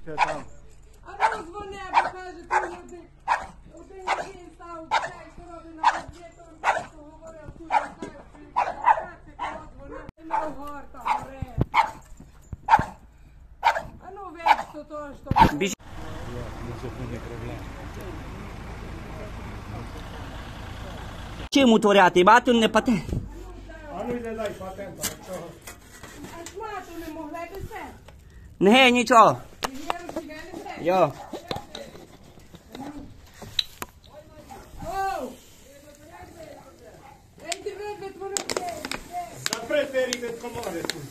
Що там? А ну дзвони, бо каже, ти люди, один став, цей, що робить на подвір'ї, то говорив, тут я знаю, що кого дзвонив, і на горта горе. А ну весь, то то, що... Біж. Не проблема. Чим утворяти? Бати не пате. А ну йде дай патента, чого? А шмату не могли би це? Не, нічого. І віру себе не все. Йо. Оу! Ей, ти вибить, воно все. Запри двері від комори.